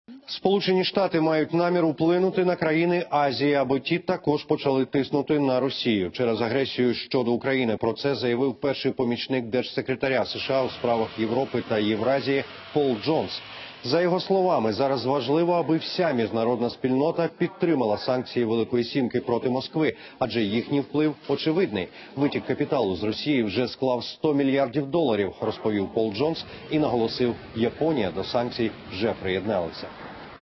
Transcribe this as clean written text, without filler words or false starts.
Сполучені Штати мають намір вплинути на країни Азії, аби ті також почали тиснути на Росію через агресію щодо України. Про це заявив перший помічник держсекретаря США у справах Європи та Євразії Пол Джонс. За його словами, зараз важливо, аби вся міжнародна спільнота підтримала санкції Великої Сімки проти Москви, адже їхній вплив очевидний. Витік капіталу з Росії вже склав $100 мільярдів, розповів Пол Джонс і наголосив, Японія до санкцій вже приєдналася.